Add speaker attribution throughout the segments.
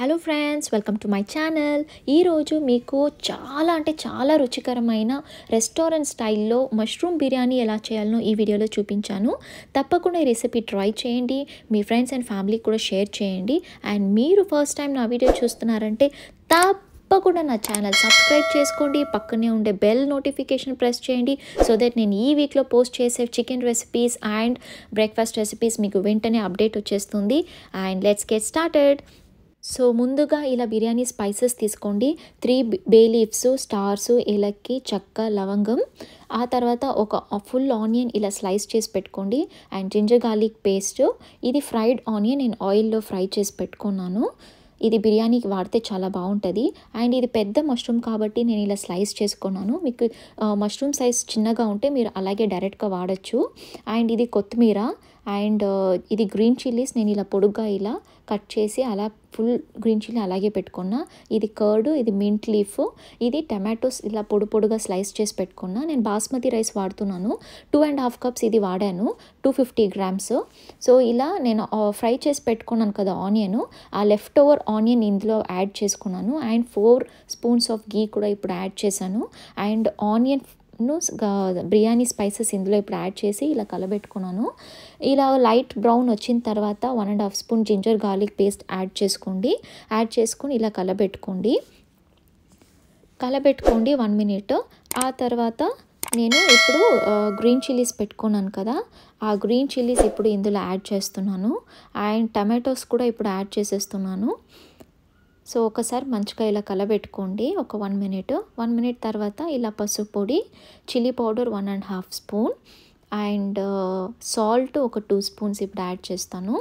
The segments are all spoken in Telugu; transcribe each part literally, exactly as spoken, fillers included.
Speaker 1: Hello friends, welcome to my channel. ఈరోజు మీకు చాలా అంటే చాలా రుచికరమైన రెస్టారెంట్ స్టైల్లో మష్రూమ్ బిర్యానీ ఎలా చేయాలనో ఈ వీడియోలో చూపించాను. తప్పకుండా ఈ రెసిపీ ట్రై చేయండి, మీ ఫ్రెండ్స్ అండ్ ఫ్యామిలీకి కూడా షేర్ చేయండి. అండ్ మీరు ఫస్ట్ టైం నా వీడియో చూస్తున్నారంటే తప్పకుండా నా ఛానల్ సబ్స్క్రైబ్ చేసుకోండి, పక్కనే ఉండే బెల్ నోటిఫికేషన్ ప్రెస్ చేయండి సో దట్ నేను ఈ వీక్లో పోస్ట్ చేసే chicken recipes and breakfast recipes మీకు వెంటనే అప్డేట్ వచ్చేస్తుంది. And let's get started. So ముందుగా ఇలా బిర్యానీ స్పైసెస్ తీసుకోండి. త్రీ బే లీవ్స్, స్టార్స్, ఏలక్కి, చెక్క, లవంగం. ఆ తర్వాత ఒక ఫుల్ ఆనియన్ ఇలా స్లైస్ చేసి పెట్టుకోండి. And ginger garlic paste. ఇది ఫ్రైడ్ ఆనియన్ నేను ఆయిల్లో ఫ్రై చేసి పెట్టుకున్నాను. ఇది బిర్యానీకి వాడితే చాలా బాగుంటుంది. అండ్ ఇది పెద్ద మష్రూమ్ కాబట్టి నేను ఇలా స్లైస్ చేసుకున్నాను. మీకు మష్రూమ్ సైజ్ చిన్నగా ఉంటే మీరు అలాగే డైరెక్ట్గా వాడచ్చు. అండ్ ఇది కొత్తిమీర అండ్ ఇది గ్రీన్ చిల్లీస్ నేను ఇలా పొడుగ్గా ఇలా కట్ చేసి అలా ఫుల్ గ్రీన్ చిల్లీ అలాగే పెట్టుకున్నా. ఇది కర్డ్, ఇది మింట్ లీఫ్, ఇది టమాటోస్ ఇలా పొడి పొడిగా స్లైస్ చేసి పెట్టుకున్నా. నేను బాస్మతి రైస్ వాడుతున్నాను. టూ అండ్ హాఫ్ కప్స్ ఇది వాడాను, టూ ఫిఫ్టీ గ్రామ్స్. సో ఇలా నేను ఫ్రై చేసి పెట్టుకున్నాను కదా ఆనియన్, ఆ లెఫ్ట్ ఓవర్ ఆనియన్ ఇందులో యాడ్ చేసుకున్నాను. And four spoons of ghee కూడా ఇప్పుడు యాడ్ చేశాను. అండ్ ఆనియన్ బిర్యానీ స్పైసెస్ ఇందులో ఇప్పుడు యాడ్ చేసి ఇలా కలబెట్టుకున్నాను. ఇలా లైట్ బ్రౌన్ వచ్చిన తర్వాత one and half spoon ginger garlic paste add చేసుకోండి. యాడ్ చేసుకొని ఇలా కలబెట్టుకోండి కలబెట్టుకోండి వన్ మినిట్. ఆ తర్వాత నేను ఇప్పుడు గ్రీన్ చిల్లీస్ పెట్టుకున్నాను కదా, ఆ గ్రీన్ చిల్లీస్ ఇప్పుడు ఇందులో యాడ్ చేస్తున్నాను. అండ్ టమాటోస్ కూడా ఇప్పుడు యాడ్ చేసేస్తున్నాను. సో ఒకసారి మంచిగా ఇలా కలబెట్టుకోండి ఒక వన్ మినిట్. వన్ మినిట్ తర్వాత ఇలా పసుపు పొడి, chilli powder one and half spoon and salt ఒక టూ స్పూన్స్ ఇప్పుడు యాడ్ చేస్తాను.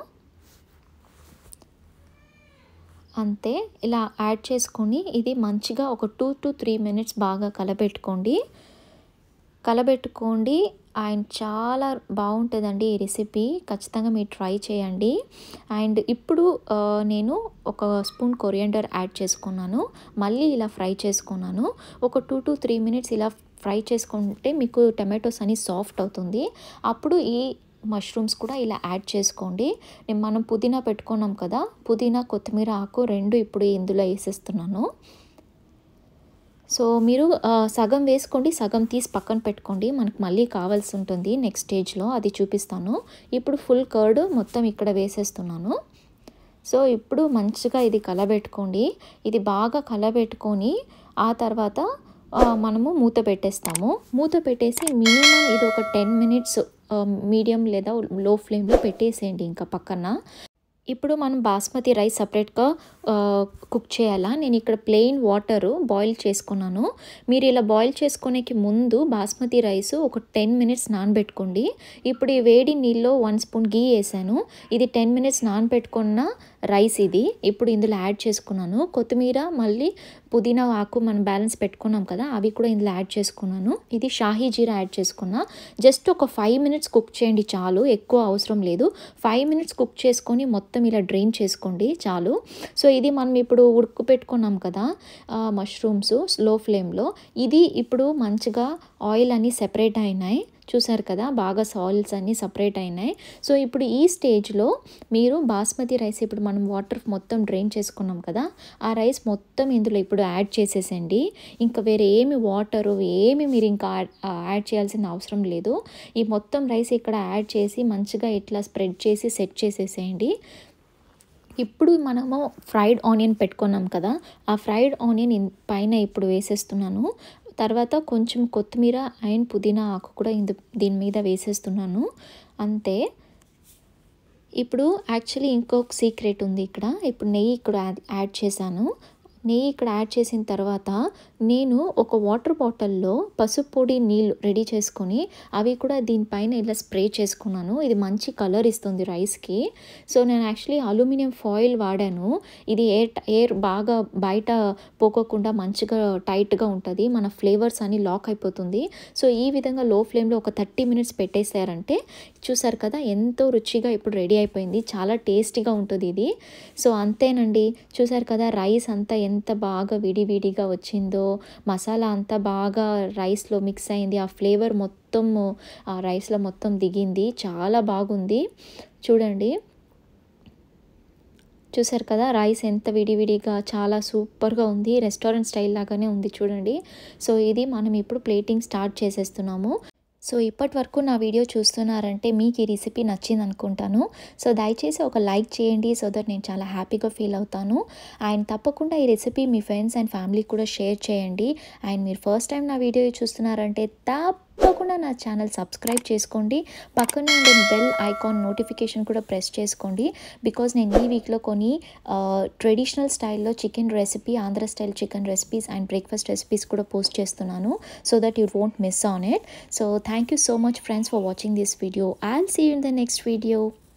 Speaker 1: అంతే, ఇలా యాడ్ చేసుకొని ఇది మంచిగా ఒక టూ టు త్రీ మినిట్స్ బాగా కలబెట్టుకోండి కలబెట్టుకోండి అండ్ చాలా బాగుంటుందండి ఈ రెసిపీ. ఖచ్చితంగా మీరు ట్రై చేయండి. అండ్ ఇప్పుడు నేను ఒక స్పూన్ కొరియాండర్ యాడ్ చేసుకున్నాను. మళ్ళీ ఇలా ఫ్రై చేసుకున్నాను. ఒక టూ టు త్రీ మినిట్స్ ఇలా ఫ్రై చేసుకుంటే మీకు టమాటోస్ అని సాఫ్ట్ అవుతుంది. అప్పుడు ఈ మష్రూమ్స్ కూడా ఇలా యాడ్ చేసుకోండి. మనం పుదీనా పెట్టుకున్నాం కదా, పుదీనా కొత్తిమీర ఆకు రెండు ఇప్పుడు ఇందులో వేసేస్తున్నాను. సో మీరు సగం వేసుకోండి, సగం తీసి పక్కన పెట్టుకోండి, మనకు మళ్ళీ కావాల్సి ఉంటుంది నెక్స్ట్ స్టేజ్లో, అది చూపిస్తాను. ఇప్పుడు ఫుల్ కర్డ్ మొత్తం ఇక్కడ వేసేస్తున్నాను. సో ఇప్పుడు మంచిగా ఇది కలబెట్టుకోండి. ఇది బాగా కలబెట్టుకొని ఆ తర్వాత మనము మూత పెట్టేస్తాము. మూత పెట్టేసి మినిమం ఇది ఒక టెన్ మినిట్స్ మీడియం లేదా లో ఫ్లేమ్లో పెట్టేసేయండి ఇంకా పక్కన. ఇప్పుడు మనం బాస్మతి రైస్ సపరేట్గా కుక్ చేయాలా. నేను ఇక్కడ ప్లెయిన్ వాటర్ బాయిల్ చేసుకున్నాను. మీరు ఇలా బాయిల్ చేసుకునేకి ముందు బాస్మతి రైస్ ఒక టెన్ మినిట్స్ నానబెట్టుకోండి. ఇప్పుడు ఈ వేడి నీళ్ళలో వన్ స్పూన్ గీ వేసాను. ఇది టెన్ మినిట్స్ నానబెట్టుకున్న రైస్ ఇది ఇప్పుడు ఇందులో యాడ్ చేసుకున్నాను. కొత్తిమీర మళ్ళీ పుదీనా ఆకు మనం బ్యాలెన్స్ పెట్టుకున్నాం కదా, అవి కూడా ఇందులో యాడ్ చేసుకున్నాను. ఇది షాహీ జీరా యాడ్ చేసుకున్నా. జస్ట్ ఒక ఫైవ్ మినిట్స్ కుక్ చేయండి చాలు, ఎక్కువ అవసరం లేదు. ఫైవ్ మినిట్స్ కుక్ చేసుకొని మొత్తం ఇలా డ్రైన్ చేసుకోండి చాలు. సో ఇది మనం ఇప్పుడు ఉడుకు పెట్టుకున్నాం కదా మష్రూమ్స్ స్లో ఫ్లేమ్లో, ఇది ఇప్పుడు మంచిగా ఆయిల్ అన్నీ సెపరేట్ అయినాయి. చూసారు కదా, బాగా సాయిల్స్ అన్నీ సపరేట్ అయినాయి. సో ఇప్పుడు ఈ స్టేజ్లో మీరు బాస్మతి రైస్ ఇప్పుడు మనం వాటర్ మొత్తం డ్రైన్ చేసుకున్నాం కదా, ఆ రైస్ మొత్తం ఇందులో ఇప్పుడు యాడ్ చేసేసండి. ఇంకా వేరే ఏమి వాటరు ఏమి మీరు ఇంకా యాడ్ చేయాల్సిన అవసరం లేదు. ఈ మొత్తం రైస్ ఇక్కడ యాడ్ చేసి మంచిగా ఇట్లా స్ప్రెడ్ చేసి సెట్ చేసేసేయండి. ఇప్పుడు మనము ఫ్రైడ్ ఆనియన్ పెట్టుకున్నాం కదా, ఆ ఫ్రైడ్ ఆనియన్ పైన ఇప్పుడు వేసేస్తున్నాను. తర్వాత కొంచెం కొత్తిమీర అండ్ పుదీనా ఆకు కూడా ఇందు దీని మీద వేసేస్తున్నాను. అంతే. ఇప్పుడు యాక్చువల్లీ ఇంకొక సీక్రెట్ ఉంది ఇక్కడ. ఇప్పుడు నెయ్యి ఇక్కడ యాడ్ చేశాను. నెయ్యి ఇక్కడ యాడ్ చేసిన తర్వాత నేను ఒక వాటర్ బాటిల్లో పసుపు పొడి నీళ్ళు రెడీ చేసుకొని అవి కూడా దీనిపైన ఇలా స్ప్రే చేసుకున్నాను. ఇది మంచి కలర్ ఇస్తుంది రైస్కి. సో నేను యాక్చువల్లీ అల్యూమినియం ఫాయిల్ వాడాను. ఇది ఎయిర్ ఎయిర్ బాగా బయట పోకోకుండా మంచిగా టైట్గా ఉంటుంది, మన ఫ్లేవర్స్ అన్ని లాక్ అయిపోతుంది. సో ఈ విధంగా లో ఫ్లేమ్లో ఒక థర్టీ మినిట్స్ పెట్టేశారంటే చూసారు కదా ఎంతో రుచిగా ఇప్పుడు రెడీ అయిపోయింది. చాలా టేస్టీగా ఉంటుంది ఇది. సో అంతేనండి, చూసారు కదా రైస్ అంతా ఎంత బాగా విడివిడిగా వచ్చిందో, మసాలా అంతా బాగా రైస్లో మిక్స్ అయింది, ఆ ఫ్లేవర్ మొత్తం ఆ రైస్లో మొత్తం దిగింది. చాలా బాగుంది చూడండి. చూసారు కదా రైస్ ఎంత విడివిడిగా చాలా సూపర్గా ఉంది, రెస్టారెంట్ స్టైల్ లాగానే ఉంది చూడండి. సో ఇది మనం ఇప్పుడు ప్లేటింగ్ స్టార్ట్ చేసేస్తున్నాము. సో ఇప్పటి వరకు నా వీడియో చూస్తున్నారంటే మీకు ఈ రెసిపీ నచ్చింది అనుకుంటాను. సో దయచేసి ఒక లైక్ చేయండి, సో దట్ నేను చాలా హ్యాపీగా ఫీల్ అవుతాను. అండ్ తప్పకుండా ఈ రెసిపీ మీ ఫ్రెండ్స్ అండ్ ఫ్యామిలీకి కూడా షేర్ చేయండి. అండ్ మీరు ఫస్ట్ టైం నా వీడియో చూస్తున్నారంటే తప్పకుండా నా ఛానల్ సబ్స్క్రైబ్ చేసుకోండి, పక్కనే ఉండే బెల్ ఐకాన్ నోటిఫికేషన్ కూడా ప్రెస్ చేసుకోండి. బికాజ్ నేను ఈ వీక్లో కొన్ని ట్రెడిషనల్ స్టైల్లో chicken recipe, Andhra style chicken recipes and breakfast recipes కూడా పోస్ట్ చేస్తున్నాను, so that you won't miss on it. So thank you so much friends for watching this video. I'll see you in the next video.